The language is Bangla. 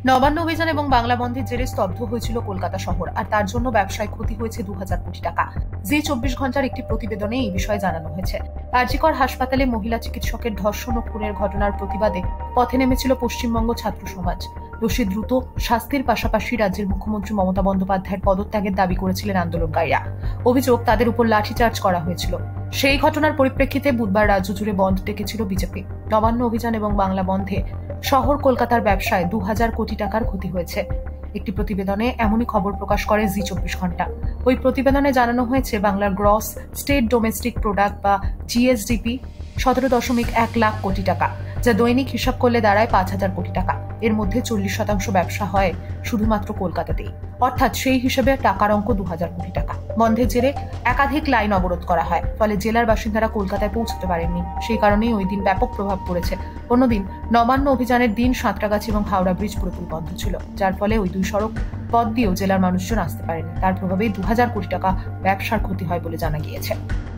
নবান্ন অভিযান এবং বাংলা বন্ধের জেরে স্তব্ধ হয়েছিল কলকাতা শহর, আর তার জন্য ব্যবসায় ক্ষতি হয়েছে 2000 কোটি টাকা। জি 24 ঘন্টার একটি প্রতিবেদনে এই বিষয়ে জানানো হয়েছে। আরজিকর হাসপাতালে মহিলা চিকিৎসকের ধর্ষণ ও খুনের ঘটনার প্রতিবাদে পথে নেমেছিল পশ্চিমবঙ্গ ছাত্র সমাজ। দোষী দ্রুত শাস্তির পাশাপাশি রাজ্যের মুখ্যমন্ত্রী মমতা বন্দ্যোপাধ্যায়ের পদত্যাগের দাবি করেছিলেন আন্দোলনকারীরা। অভিযোগ, তাদের উপর লাঠিচার্জ করা হয়েছিল। সেই ঘটনার পরিপ্রেক্ষিতে বুধবার রাজ্য জুড়ে বন্ধ ডেকেছিল বিজেপি। নবান্ন অভিযান এবং বাংলা বন্ধে শহর কলকাতার ব্যবসায় 2000 কোটি টাকার ক্ষতি হয়েছে। একটি প্রতিবেদনে এমনই খবর প্রকাশ করে জি 24 ঘন্টা। ওই প্রতিবেদনে জানানো হয়েছে, বাংলার গ্রস স্টেট ডোমেস্টিক প্রোডাক্ট বা জিএসডিপি 17.1 লাখ কোটি টাকা, যা দৈনিক হিসাব করলে দাঁড়ায় 5000 কোটি টাকা। এর মধ্যে 40% ব্যবসা হয় শুধুমাত্র কলকাতাতেই, অর্থাৎ সেই হিসেবে টাকার অঙ্ক 2000 কোটি টাকা। বন্ধের জেরে একাধিক লাইন অবরোধ করা হয়, ফলে জেলার বাসিন্দারা কলকাতায় পৌঁছতে পারেননি। সেই কারণেই ওই দিন ব্যাপক প্রভাব পড়েছে। অন্যদিন নবান্ন অভিযানের দিন সাঁতরাগাছি এবং হাওড়া ব্রিজ পুরোপুরি বন্ধ ছিল, যার ফলে ওই দুই সড়ক পথ দিয়েও জেলার মানুষজন আসতে পারেনি। তার প্রভাবেই 2000 কোটি টাকা ব্যবসার ক্ষতি হয় বলে জানা গিয়েছে।